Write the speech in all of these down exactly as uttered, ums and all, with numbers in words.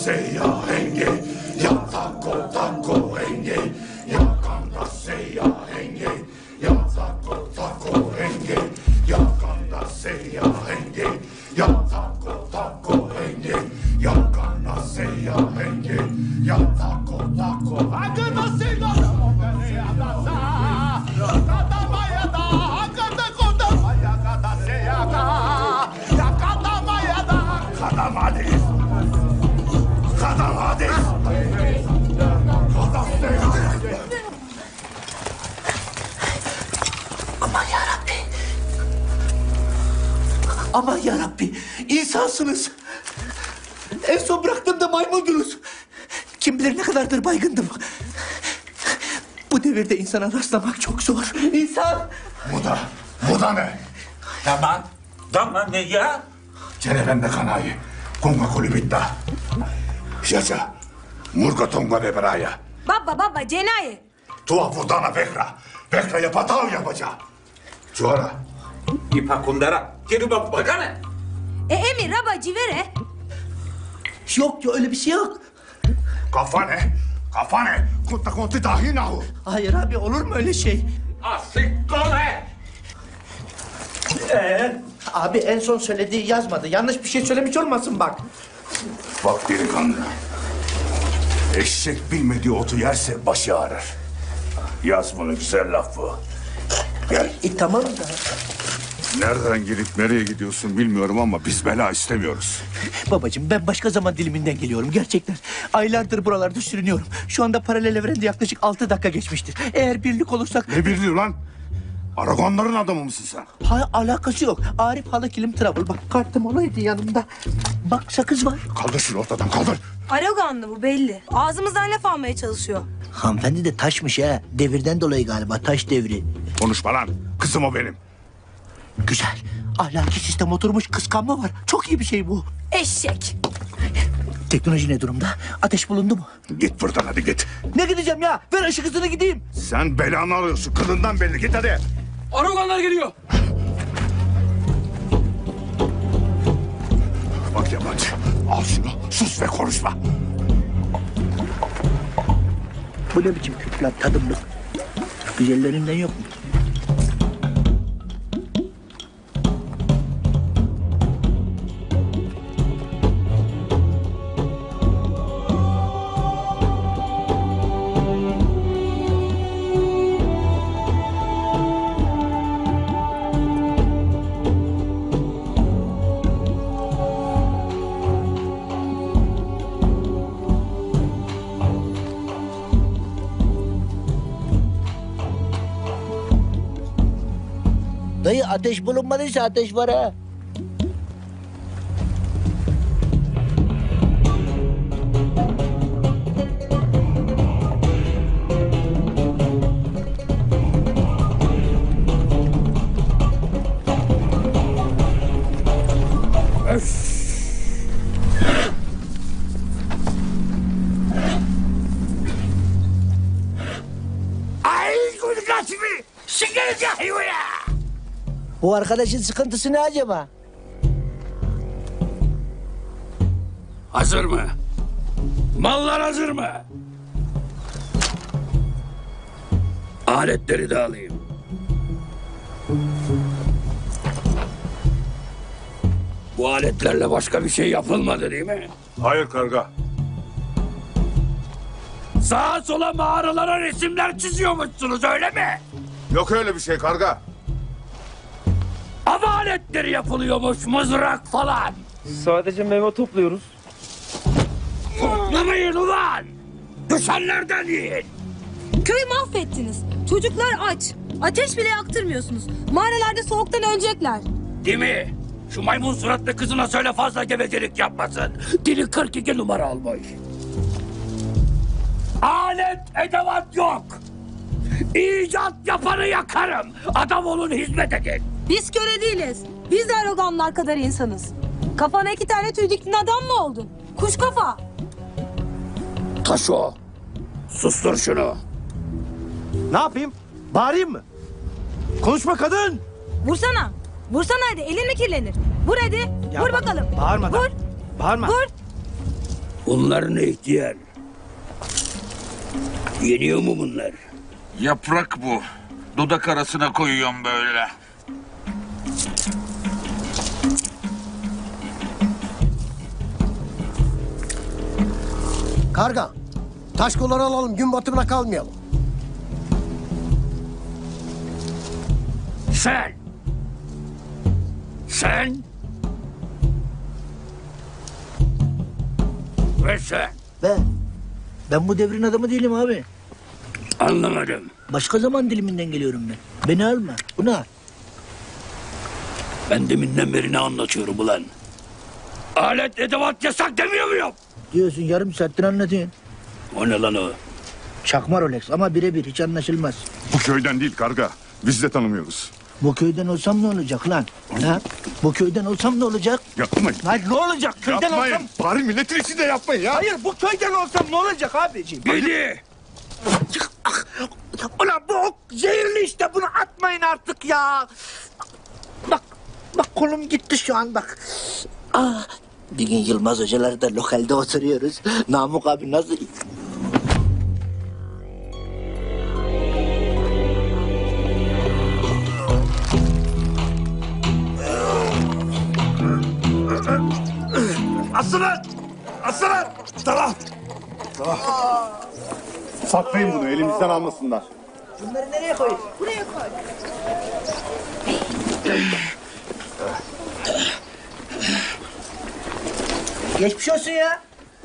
seya henge, ya tako tako henge, ya kanda seya henge, ya tako tako henge, ya kanda seya henge, ya tako tako henge, ya kanda seya henge, ya tako tako hakında seya henge, kanda maya da hakında kanda maya kanda seya ka, ya kanda maya da kanda madi, kanda madi, kanda seya. Aman yarabbi. Aman yarabbi. İnsansınız. En son bıraktığımda maymundunuz. Kim bilir ne kadardır baygındım. Bu devirde insana rastlamak çok zor. İnsan. Bu da, bu da ne? Tamam. Tamam ne ya? Cenevende kanayı, konga kolibitta. Jaja, murga tonga beberaya. Baba baba cenayi. Tua vurdana vekra, vekraya patav yapaca. Cuara. İpa kundara. Kiri bak bakana. E Emir raba civere. Yok ya öyle bir şey yok. Kafane, kafane, kunta konti dahi nahu. Hayır abi olur mu öyle şey? Asik kone. Ee? Abi en son söylediği yazmadı. Yanlış bir şey söylemiş olmasın bak. Bak delikanlı. Eşek bilmediği otu yerse başı ağrır. Yaz bunu, güzel laf bu. Gel. E tamam da. Nereden gelip nereye gidiyorsun bilmiyorum ama biz bela istemiyoruz. Babacığım ben başka zaman diliminden geliyorum gerçekten. Aylardır buralarda sürünüyorum. Şu anda paralel evrende yaklaşık altı dakika geçmiştir. Eğer birlik olursak... Ne birliği lan? Aragonların adamı mısın sen? Ha, alakası yok. Arif Halı Kilim Travel. Bak kartım olaydı yanımda. Bak sakız var. Kaldır şunu ortadan, kaldır. Araganlı bu belli. Ağzımızdan laf almaya çalışıyor. Hanımefendi de taşmış ha. Devirden dolayı galiba. Taş devri. Konuşma lan, kızım o benim. Güzel. Ahlaki sistem oturmuş kıskanma var. Çok iyi bir şey bu. Eşek. Teknoloji ne durumda? Ateş bulundu mu? Git buradan hadi git. Ne gideceğim ya? Ver ışık hızını gideyim. Sen belanı arıyorsun, kılından belli. Git hadi. Aragonlar geliyor. Bak yabancı, al şunu, sus ve konuşma. Bu ne biçim küp lan tadımlık? Güzellerinden yok mu? Dayı ateş bulunmadıysa ateş var ha. Ay kulkaçmi, şekerci hayvaya. Bu arkadaşın sıkıntısı ne acaba? Hazır mı? Mallar hazır mı? Aletleri de alayım. Bu aletlerle başka bir şey yapılmadı değil mi? Hayır karga. Sağa sola mağaralara resimler çiziyormuşsunuz öyle mi? Yok öyle bir şey karga. Av aletleri yapılıyormuş, mızrak falan. Sadece meyve topluyoruz. Toplamayın ulan! Düşenlerden yiyin! Köyü mahvettiniz. Çocuklar aç. Ateş bile yaktırmıyorsunuz. Mağaralarda soğuktan ölecekler. Değil mi? Şu maymun suratlı kızına söyle fazla gevezelik yapmasın. Dili kırk iki numara olmuş. Alet edevat yok. İcat yapanı yakarım. Adam olun, hizmet edin. Biz köle değiliz. Biz de Araganlar kadar insanız. Kafana iki tane tüy diktin adam mı oldun? Kuş kafa. Taşo. Sustur şunu. Ne yapayım? Bağırayım mı? Konuşma kadın! Vursana. Vursana hadi. Elin mi kirlenir? Vur hadi. Ya Vur bak, bakalım. bağırma da. Vur. Bağırma. Vur. Bunlar ne ihtiyar? Yeniyor mu bunlar? Yaprak bu. Dudak arasına koyuyorum böyle. Karga, taş kolları alalım, gün batımına kalmayalım. Sen! Sen! Ve sen! Ben, ben bu devrin adamı değilim abi. Anlamadım. Başka zaman diliminden geliyorum ben. Beni alma. Bunu al. Ben deminden beri ne anlatıyorum ulan? Alet edevat yasak demiyor muyum? Diyorsun yarım saattir anlatıyorsun. O ne lan o? Çakma Rolex ama birebir hiç anlaşılmaz. Bu köyden değil karga. Biz de tanımıyoruz. Bu köyden olsam ne olacak lan? Ha? Bu köyden olsam ne olacak? Yapmayın. Hayır ne olacak? Köyden Yapmayın. olsam... Bari milletin içinde yapmayın ya. Hayır bu köyden olsam ne olacak abiciğim? Beni! Ulan bu ok zehirli işte bunu atmayın artık ya. Bak bak kolum gitti şu an bak. Ah, bir gün Yılmaz Hocalar da lokalde oturuyoruz. Namık abi nasıl... Aslanın! Aslanın! Tamam. Tamam. Saklayın bunu. Elimizden almasınlar. Bunları nereye koyayım? Buraya koy. Geçmiş olsun ya.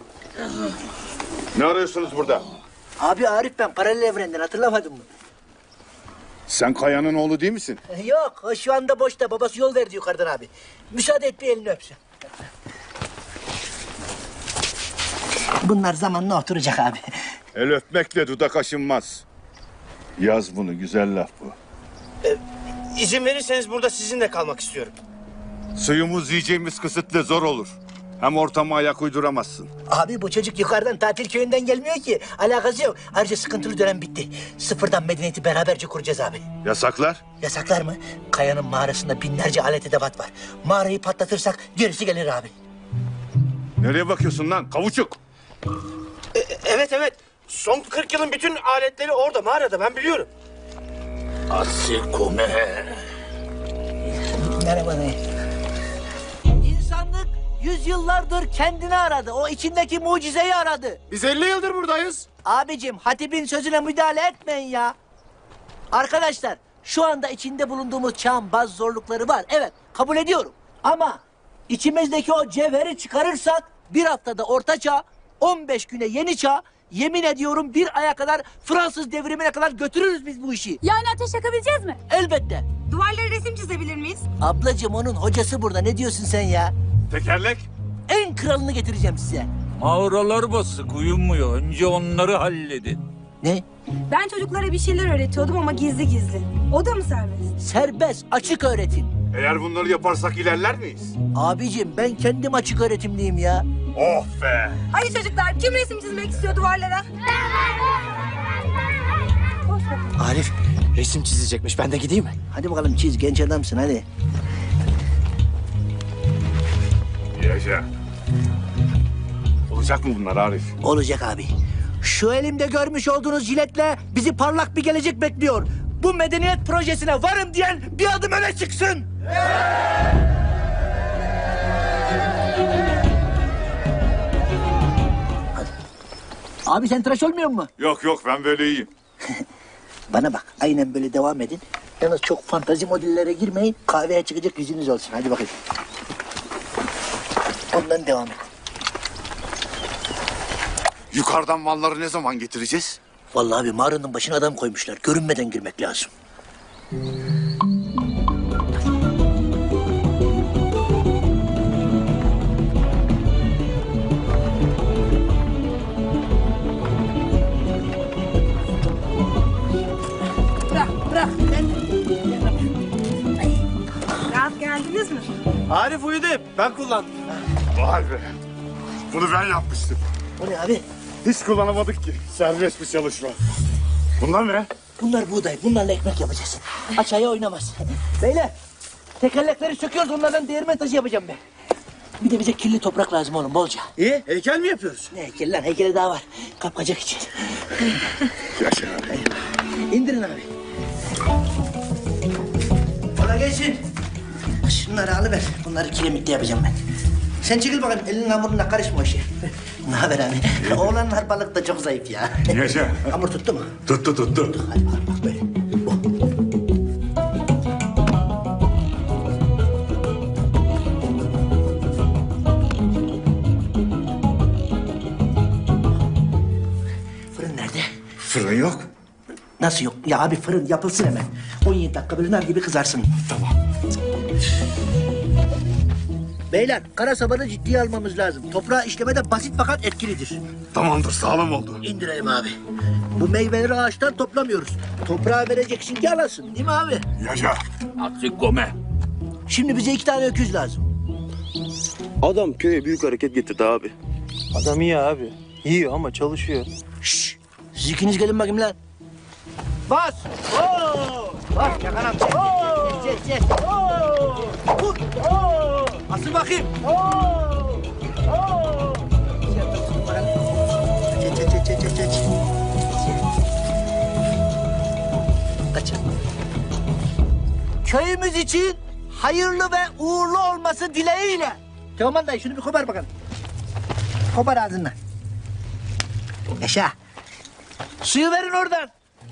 Ne arıyorsunuz burada? Abi Arif ben paralel evrenden hatırlamadım mı? Sen Kaya'nın oğlu değil misin? Yok o şu anda boşta babası yol verdi yukarıdan abi. Müsaade et bir elini öpsün. Bunlar zamanla oturacak abi. El öpmekle dudak aşınmaz. Yaz bunu. Güzel laf bu. İzin verirseniz burada sizinle kalmak istiyorum. Suyumuz yiyeceğimiz kısıtlı. Zor olur. Hem ortama ayak uyduramazsın. Abi bu çocuk yukarıdan tatil köyünden gelmiyor ki. Alakası yok. Ayrıca sıkıntılı dönem bitti. Sıfırdan medeniyeti beraberce kuracağız abi. Yasaklar? Yasaklar mı? Kayanın mağarasında binlerce alet edevat var. Mağarayı patlatırsak gerisi gelir abi. Nereye bakıyorsun lan? Kavuçuk. E- evet evet. Son kırk yılın bütün aletleri orada mağarada ben biliyorum. Asikume. Merhaba dayı. İnsanlık yüzyıllardır kendini aradı. O içindeki mucizeyi aradı. Biz elli yıldır buradayız. Abicim hatibin sözüne müdahale etmeyin ya. Arkadaşlar şu anda içinde bulunduğumuz çağın bazı zorlukları var. Evet kabul ediyorum. Ama içimizdeki o cevheri çıkarırsak bir haftada orta çağ, on beş güne yeni çağ, yemin ediyorum bir aya kadar Fransız devrimine kadar götürürüz biz bu işi. Yani ateş yakabileceğiz mi? Elbette. Duvarlara resim çizebilir miyiz? Ablacığım onun hocası burada. Ne diyorsun sen ya? Tekerlek? En kralını getireceğim size. Mağaralar basık uyumuyor. Önce onları halledin. Ne? Ben çocuklara bir şeyler öğretiyordum ama gizli gizli. O da mı serbest? Serbest, açık öğretim. Eğer bunları yaparsak ilerler miyiz? Abicim ben kendim açık öğretimliyim ya. Oh be! Hadi çocuklar kim resim çizmek istiyor duvarlara? Koş bakalım. Arif resim çizecekmiş. Ben de gideyim mi? Hadi bakalım çiz, genç adamsın hadi. Yaşa. Olacak mı bunlar Arif? Olacak abi. Şu elimde görmüş olduğunuz jiletle bizi parlak bir gelecek bekliyor. Bu medeniyet projesine varım diyen bir adım öne çıksın. Abi sen tıraş olmuyor mu? Yok yok ben böyle iyiyim. Bana bak aynen böyle devam edin. Yalnız çok fantazi modellere girmeyin. Kahveye çıkacak yüzünüz olsun. Hadi bakayım. Ondan devam et. Yukarıdan malları ne zaman getireceğiz? Vallahi abi mağaranın başına adam koymuşlar. Görünmeden girmek lazım. Bırak bırak. Rahat geldiniz mi? Arif uyudu hep. Ben kullandım. Vay be! Bunu ben yapmıştım. O ne abi? Hiç kullanamadık ki. Serbest bir çalışma. Bunlar ne? Bunlar buğday. Bunlarla ekmek yapacağız. Aşağıya oynamaz. Beyler tekerlekleri söküyoruz. Onlardan değirmen taşı yapacağım ben. Bir de bize kirli toprak lazım oğlum bolca. İyi, heykel mi yapıyoruz? Ne heykeli lan? Heykeli daha var. Kapkacak için. Yaşa abi. İndirin abi. Kolay gelsin. Şunları alıver. Bunları kiremitte yapacağım ben. Sen çekil bakalım. Elinin hamuruna karışma o işe. Ne haber abi? Oğlanlar balık da çok zayıf ya. Yaşa. Hamur tuttu mu? Tuttu tuttu. Hadi bak bak böyle. Oh. Fırın nerede? Fırın yok. Nasıl yok? Ya abi fırın yapılsın hemen. on yedi dakika böyle nar gibi kızarsın. Tamam. Beyler kara sabanı ciddiye almamız lazım. Toprağı işlemede basit fakat etkilidir. Tamamdır sağlam oldu. İndirelim abi. Bu meyveleri ağaçtan toplamıyoruz. Toprağa vereceksin ki alasın değil mi abi? Yaşa. Atsik gome. Şimdi bize iki tane öküz lazım. Adam köye büyük hareket getirdi abi. Adam iyi abi. Yiyor ama çalışıyor. Şşş! Siz ikiniz gelin bakayım lan. Bas! Oo! Bas yakanam çek. Çek çek çek. Oo! Vur! Oo! Asıl bakayım. Oo! Oo! Çek çek çek çek çek çek. Kaçın. Köyümüz için hayırlı ve uğurlu olması dileğiyle. Teoman dayı şunu bir kopar bakalım. Kopar ağzından. Yaşa. Suyu verin oradan.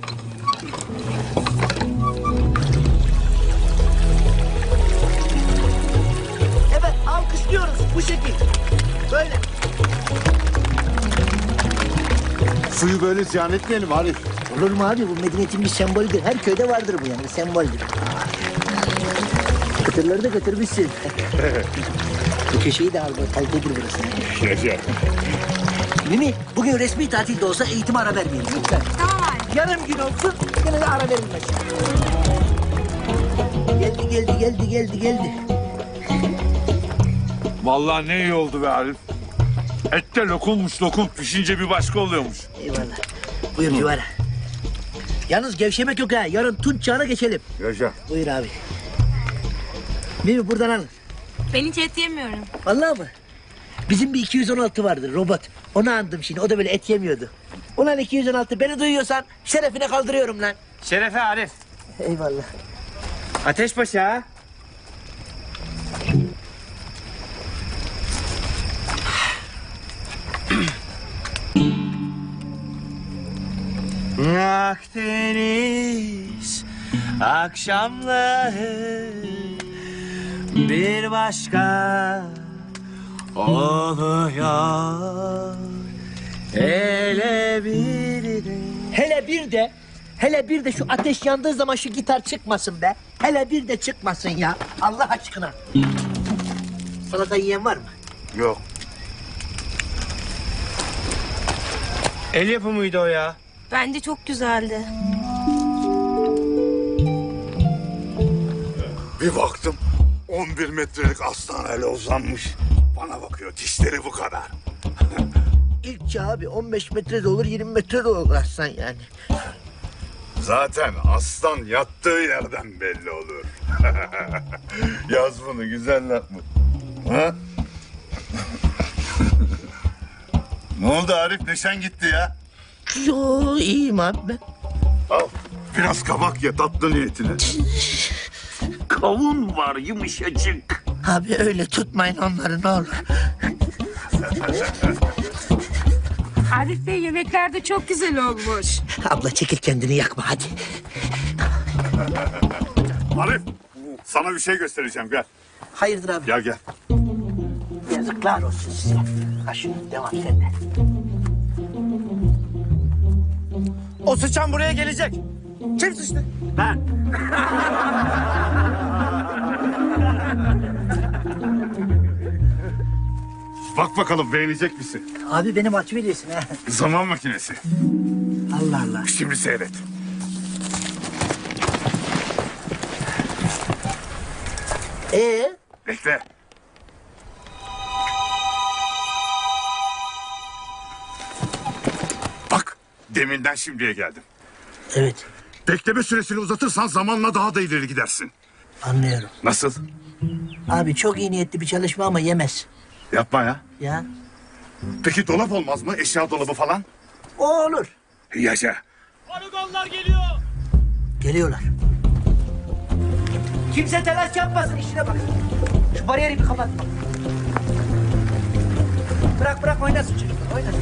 Evet alkışlıyoruz bu şekil. Böyle. Suyu böyle ziyan etmeyelim Arif. Olur mu abi bu medeniyetin bir sembolüdür. Her köyde vardır bu yani bir semboldür. Kıtırları da götürmüşsün. Bu köşeyi de al bu kalitedir burası. Yaşa. Mimi bugün resmi tatil de olsa eğitime ara vermeyelim lütfen. Tamam abi. Yarım gün olsun gene de ara verilmez. Geldi geldi geldi geldi geldi. Vallahi ne iyi oldu be Arif. Et de lokummuş lokum. Pişince bir başka oluyormuş. Eyvallah. Buyur Civara. Yalnız gevşemek yok ha. Yarın tunç çağına geçelim. Yaşa. Buyur abi. Mimi buradan al. Ben hiç et yemiyorum. Vallahi mı? Bizim bir iki yüz on altı vardır robot. Onu andım şimdi. O da böyle et yemiyordu. Ulan iki yüz on altı beni duyuyorsan şerefine kaldırıyorum lan. Şerefe Arif. Eyvallah. Ateşpaşa. Akdeniz akşamları bir başka oluyor. Hele bir de Hele bir de, hele bir de şu ateş yandığı zaman şu gitar çıkmasın be. Hele bir de çıkmasın ya. Allah aşkına. Salata yiyen var mı? Yok. El yapımıydı o ya. Bence çok güzeldi. Bir baktım on bir metrelik aslan öyle uzanmış. Bana bakıyor dişleri bu kadar. İlkçe abi on beş metre de olur, yirmi metre de olur aslan yani. Zaten aslan yattığı yerden belli olur. Yaz bunu güzel laf mı? Ha? Ne oldu Arif? Neşen gitti ya. Yo iyiyim abi ben. Al biraz kabak ye tatlı niyetine. Kavun var yumuşacık. Abi öyle tutmayın onları ne olur. Arif Bey yemekler de çok güzel olmuş. Abla çekil kendini yakma hadi. Arif sana bir şey göstereceğim gel. Hayırdır abi? Gel gel. Yazıklar olsun size. Ha şunu devam sen de. O sıçan buraya gelecek. Kim sıçtı? Ben. Bak bakalım beğenecek misin? Abi beni maç veriyorsun ha. Zaman makinesi. Allah Allah. Şimdi seyret. Ee? Bekle. Bak deminden şimdiye geldim. Evet Bekleme süresini uzatırsan zamanla daha da ileri gidersin. anlıyorum. Nasıl? Abi çok iyi niyetli bir çalışma ama yemez. Yapma ya. Ya. Peki dolap olmaz mı? Eşya dolabı falan? O olur. Yaşa. Geliyorlar. Kimse telaş yapmasın, işine bak. Şu bariyeri bir kapat. Bırak bırak oynasın çocuklar, oynasın.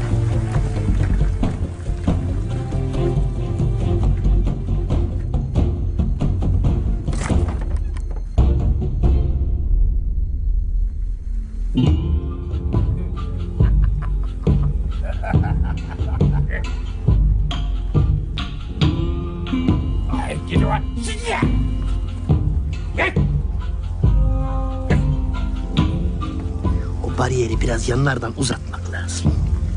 O bariyeri biraz yanlardan uzatmak lazım.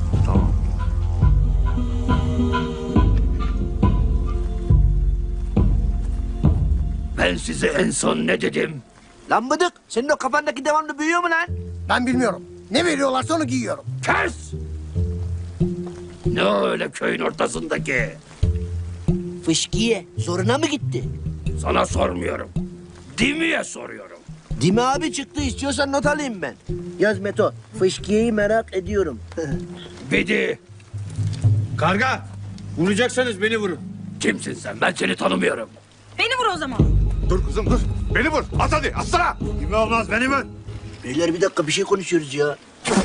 Ben size en son ne dedim? Lan bıdık, senin o kafandaki devamlı büyüyor mu lan? Ben bilmiyorum. Ne veriyorlarsa onu giyiyorum. Kes! Ne öyle köyün ortasındaki? Fışkiye, zoruna mı gitti? Sana sormuyorum. Dimi'ye soruyorum. Dimi abi çıktı, istiyorsan not alayım ben. Yaz Meto, fışkiyeyi merak ediyorum. Bedi, Karga. Vuracaksanız beni vurun. kimsin sen? Ben seni tanımıyorum. Beni vur o zaman. Dur kızım dur. Beni vur. At hadi. Atsana. Kimi olmaz beni vur. Beyler bir dakika, bir şey konuşuyoruz ya.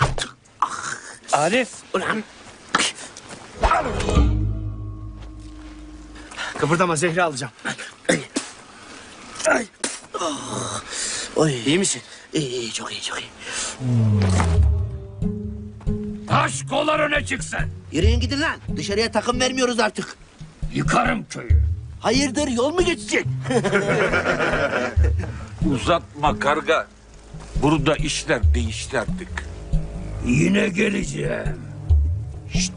Arif. Ulan, Kıpırdama Zehri alacağım. oy. İyi misin? İyi, iyi, çok iyi, çok iyi. Taş kollar öne çıksın. Yürüyün gidin lan, dışarıya takım vermiyoruz artık. Yıkarım köyü. Hayırdır, yol mu geçecek? Uzatma karga. Burada işler değişti artık. Yine geleceğim. Şşt.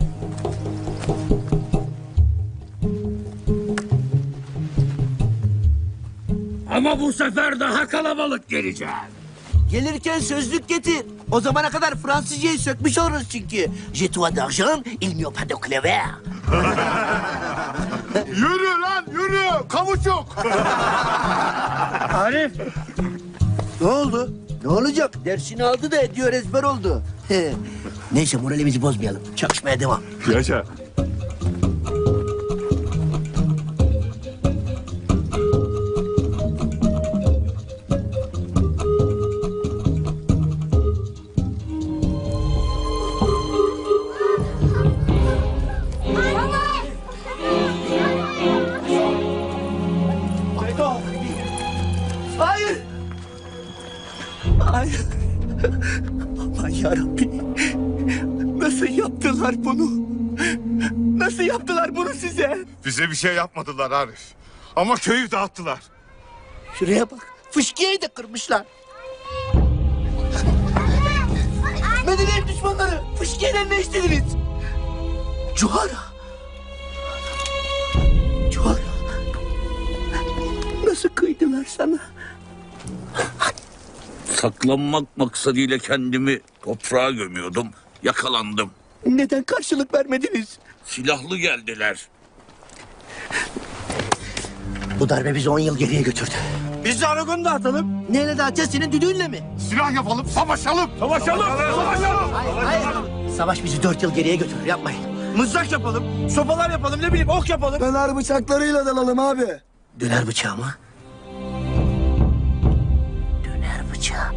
Ama bu sefer daha kalabalık geleceğim. Gelirken sözlük getir. O zamana kadar Fransızcayı sökmüş oluruz çünkü. Je toi d'argent, il n'y a pas de clever. Yürü lan yürü. Kamu çok. Arif. Ne oldu? Ne olacak? Dersini aldı da ediyor, ezber oldu. Neyse, moralimizi bozmayalım. Çalışmaya devam. Yaşa. Hayır! Hayır! Aman yarabbim! Nasıl yaptılar bunu? Nasıl yaptılar bunu size? Bize bir şey yapmadılar Arif. Ama köyü dağıttılar. Şuraya bak, fışkiyeyi de kırmışlar. Medeniyet düşmanları, fışkiyeden ne istediniz? Cuhara! Cuhara! Nasıl kıydılar sana? Saklanmak maksadıyla kendimi toprağa gömüyordum. Yakalandım. Neden karşılık vermediniz? Silahlı geldiler. Bu darbe bizi on yıl geriye götürdü. Biz de Aragon'u dağıtalım. Neyle dağıtacağız, senin düdüğünle mi? Silah yapalım, savaşalım. Savaşalım. Savaşalım. Hayır, hayır. Savaş bizi dört yıl geriye götürür, yapmayın. Mızrak yapalım. Sopalar yapalım. Ne bileyim ok yapalım. Döner bıçaklarıyla dalalım abi. Döner bıçağı mı? Döner bıçağı.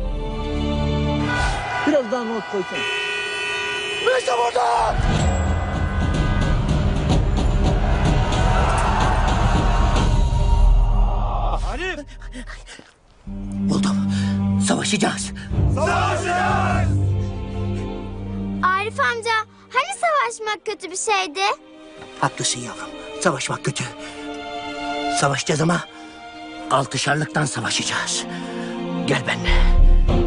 Biraz daha not koysana. Neyse burada! Arif. Buldum. Savaşacağız. Arif amca, hani savaşmak kötü bir şeydi? Haklısın yavrum. Savaşmak kötü. Savaşacağız ama altışarlıktan savaşacağız. Gel benimle.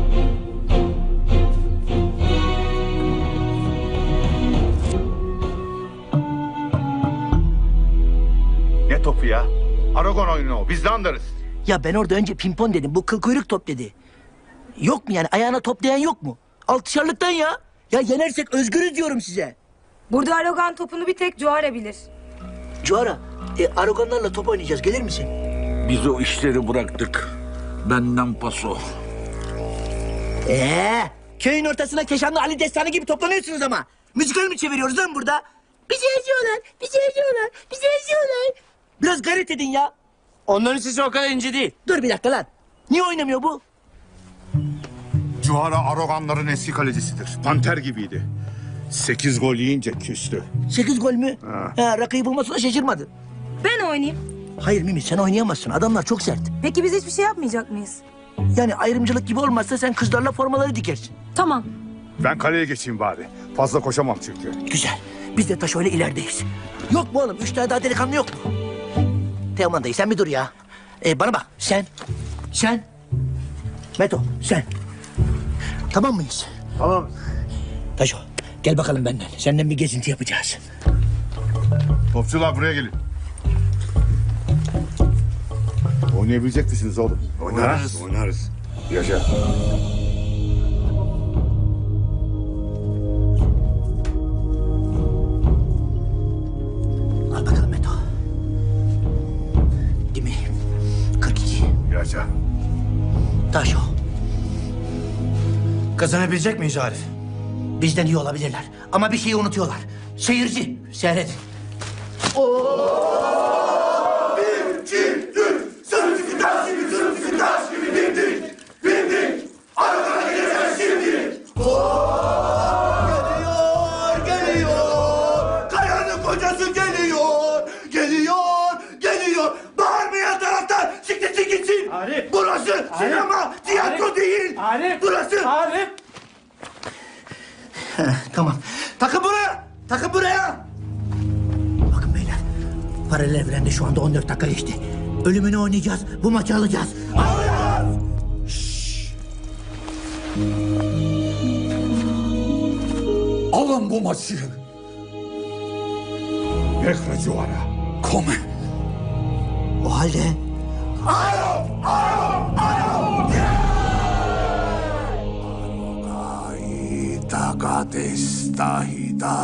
Ne topu ya? Aragon oyunu o. Biz de anlarız. Ya ben orada önce pimpon dedim. Bu kıl kuyruk top dedi. Yok mu yani? Ayağına top değen yok mu? Altışarlıktan ya. Ya yenersek özgürüz diyorum size. Burada Aragon topunu bir tek Cuhara bilir. Cuhara, e, Aragonlarla top oynayacağız. Gelir misin? Biz o işleri bıraktık. Benden paso. Ee, köyün ortasına Keşanlı Ali Destanı gibi toplanıyorsunuz ama. Müzikal mi çeviriyoruz lan burada? Bizi eziyorlar, bizi eziyorlar, bizi eziyorlar. Biraz gayret edin ya. Onların sesi o kadar ince değil. Dur bir dakika lan. Niye oynamıyor bu? Cuhara Aroganların eski kalecisidir. Panter gibiydi. Sekiz gol yiyince küstü. Sekiz gol mü? Ha, rakıyı bulmasına şaşırmadı. Ben oynayayım. Hayır Mimi, sen oynayamazsın. Adamlar çok sert. Peki biz hiçbir şey yapmayacak mıyız? Yani ayrımcılık gibi olmazsa sen kızlarla formaları dikersin. Tamam. Ben kaleye geçeyim bari. Fazla koşamam çünkü. Güzel. Biz de taş öyle ilerideyiz. Yok mu oğlum? Üç tane daha delikanlı yok mu? Teoman dayı sen bir dur ya. Ee, bana bak sen, sen, Meto sen. Tamam mıyız? Tamam. Taşo gel bakalım benden. Senden bir gezinti yapacağız. Topçular buraya gelin. Oynayabilecek misiniz oğlum? Oynarız. Ha? Oynarız. Yaşa. Al bakalım Meto. Değil mi? kırk iki. Yaşa. Taşo Kazanabilecek miyiz Arif? bizden iyi olabilirler. Ama bir şeyi unutuyorlar. Seyirci seyret. Geliyor, geliyor. Kayanın kocası geliyor. Geliyor, geliyor. Bağırmayan taraftar siktirsin gitsin. Arif. Burası sinema, tiyatro değil. Arif. Burası. Arif. Heh, tamam. Takın buraya. Takın buraya. Bakın beyler. Paralel evrende şu anda on dört dakika geçti. Ölümünü oynayacağız. Bu maçı alacağız. Alın bu maçı. Bekle Cuhara. Come. O halde Tagatestahida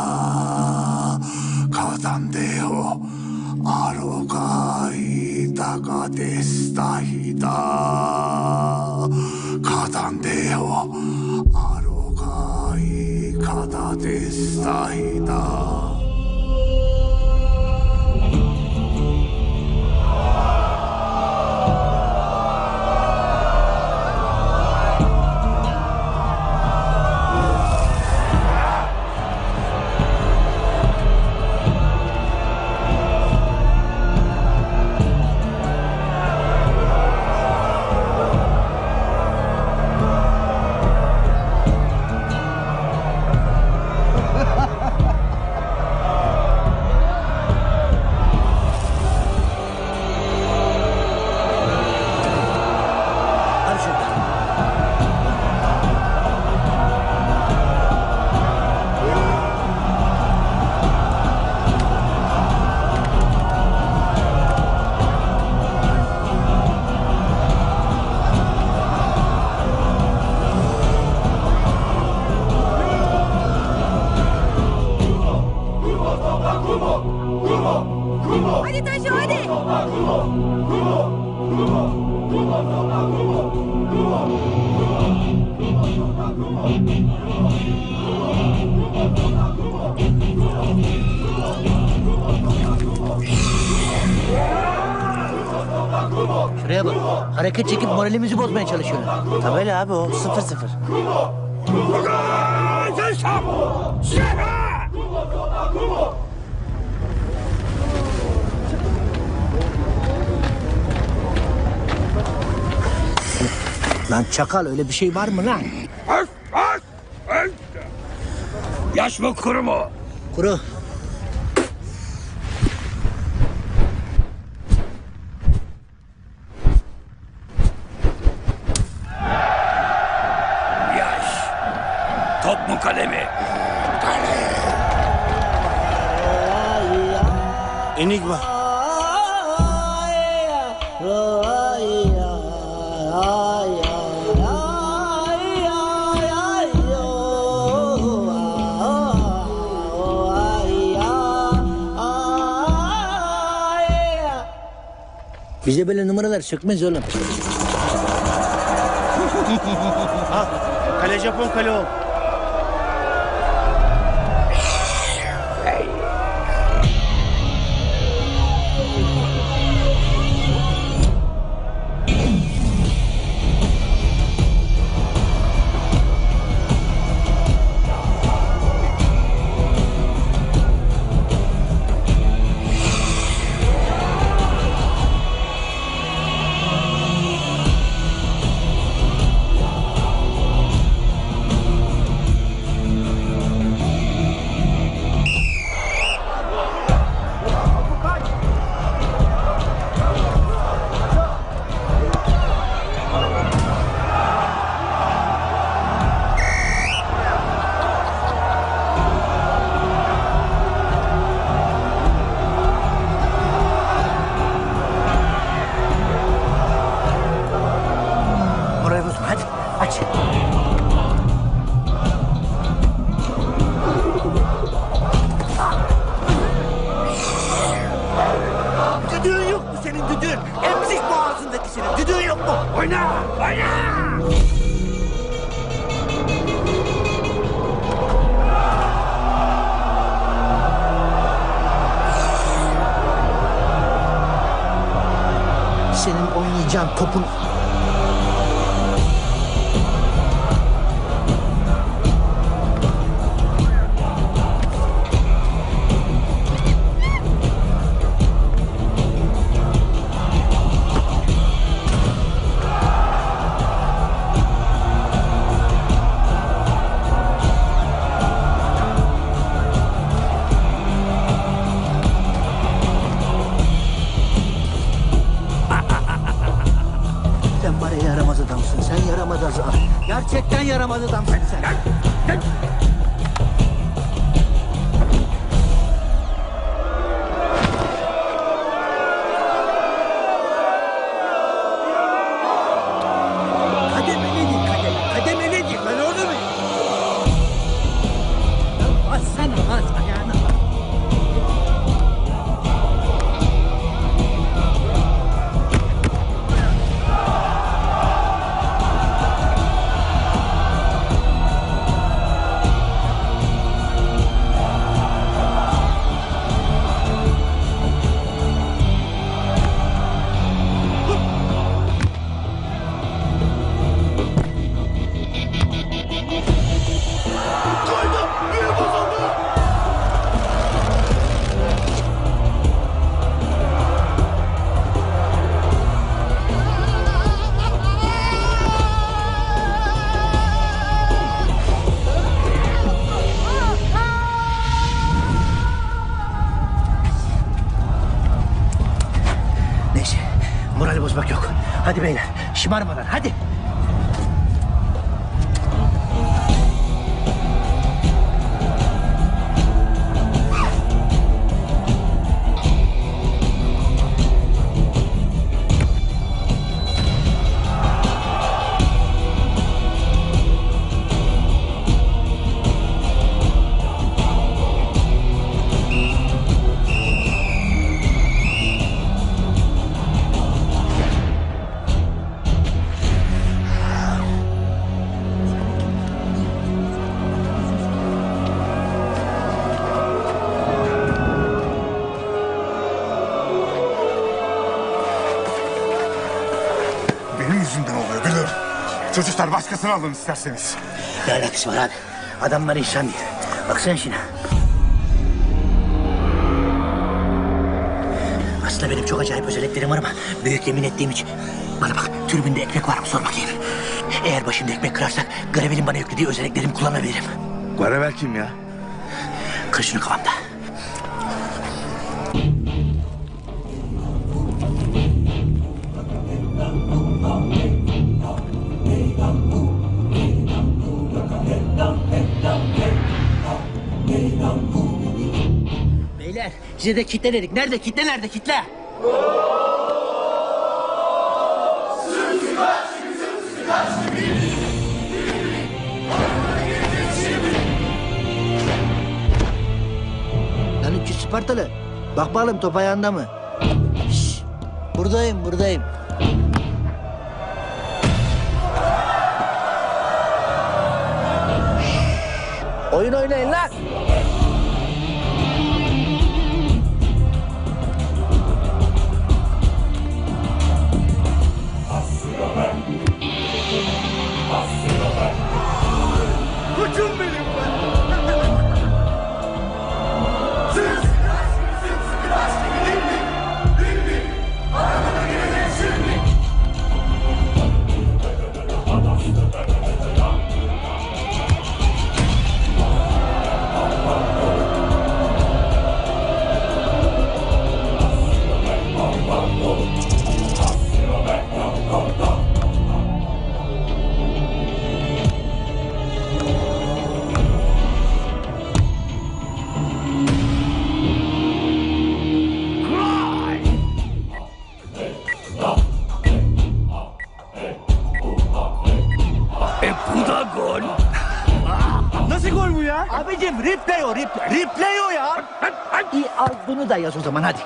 Kadandeo Arogai Tagatestahida Kadandeo Arogai Kadatestahida. al şuradan. Hadi Taşo hadi. Şuraya bak. Hareket çekip moralimizi bozmaya çalışıyorlar. Tabela abi o sıfır sıfır. Lan çakal öyle bir şey var mı lan? Öf, öf, öf. Yaş mı kuru mu? Kuru. Yaş. Top mu kale mi? Enigma. Bize böyle numaralar sökmez oğlum. Al. Kale Japon, kale ol. Morayı bozma hadi aç. Düdüğün yok mu senin düdüğün? Emzik boğazındaki senin düdüğün yok mu? Oyna! Oyna! Senin oynayacağın topun... Sen var ya yaramaz adamsın. Sen yaramaz adam. Gerçekten yaramaz adamsın sen. Kademeli değil, kademeli. Kademeli değil. Ben orada mıyım? Bassana, bas ayağına. Neyse, morali bozmak yok. Hadi beyler, şımarmadan hadi. Benim yüzümden oluyor biliyorum. Çocuklar başkasını alın isterseniz. Ne alakası var abi? Adamlar insan değil. Baksana şuna. Aslında benim çok acayip özelliklerim var ama büyük yemin ettiğim için. Bana bak, tribünde ekmek var mı sor bakayım. Eğer başımda ekmek kırarsak Gravel'in bana yüklediği özelliklerimi kullanabilirim. Gravel kim ya? Kır şunu kafamda. Beyler size de kitle dedik. Nerede kitle, nerede kitle? Lan üç yüz Spartalı. Bak bakalım top ayağında mı? Şşş, buradayım buradayım. Oyun oynayın lan. Koçum benim ben. E bu da gol. Nasıl gol bu ya? Abicim replay o replay. Replay o ya. İyi al bunu da yaz o zaman hadi.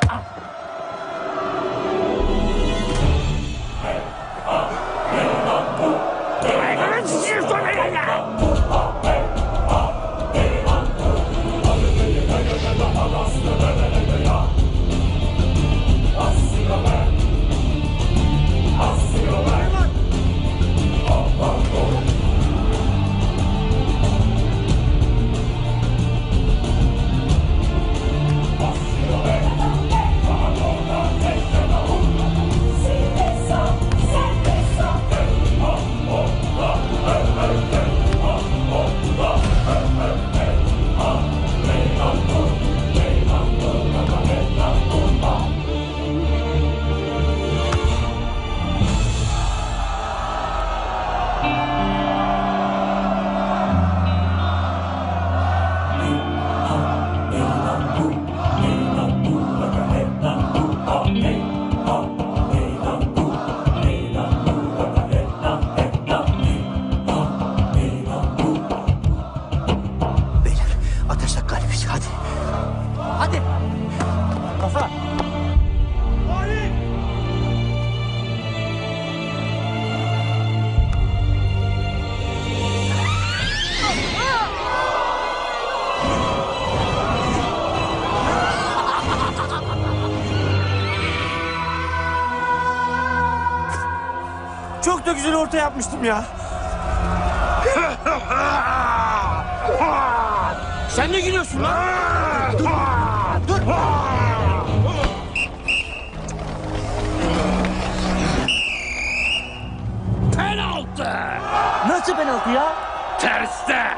Çok da güzel orta yapmıştım ya. Sen ne gülüyorsun lan? Dur. Dur. Penaltı. Nasıl penaltı ya? Tersten.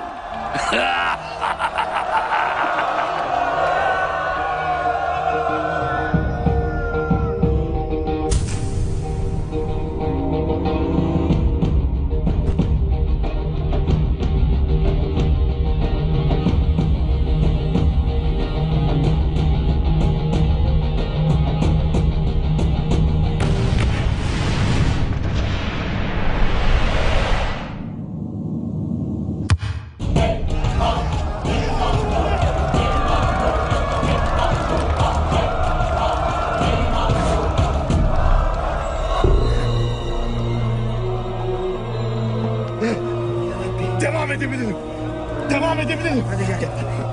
Devam edebilirim. Devam edebilirim. Hadi gel.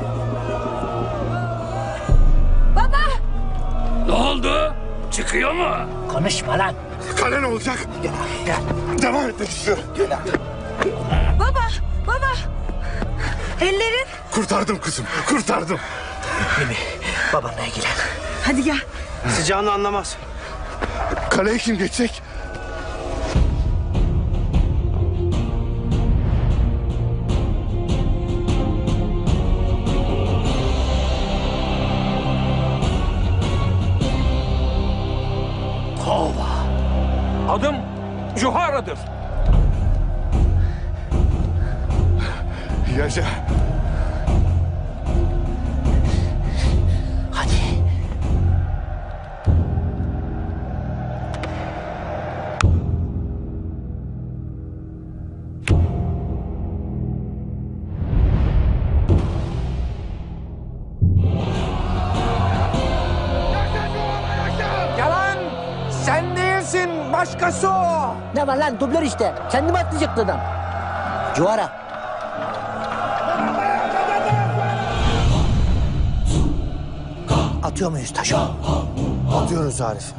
Baba! Ne oldu? Çıkıyor mu? Konuşma lan. Kale ne olacak? Gel, gel. Devam etmek istiyorum. Baba! Baba! Ellerin. Kurtardım kızım. Kurtardım. Mimi babanla ilgilen. Hadi gel. Sıcağını anlamaz. Kaleye kim geçecek? Adım Juhara'dır. Yaşa. Hadi. Yalan. Sen değilsin. Başkası o. Ne var lan dublör işte. Kendi mi atlayacaktı adam? Cuvara. atıyor muyuz taşı? Atıyoruz Arif.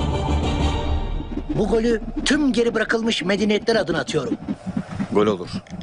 Bu golü tüm geri bırakılmış medeniyetler adına atıyorum. Gol olur.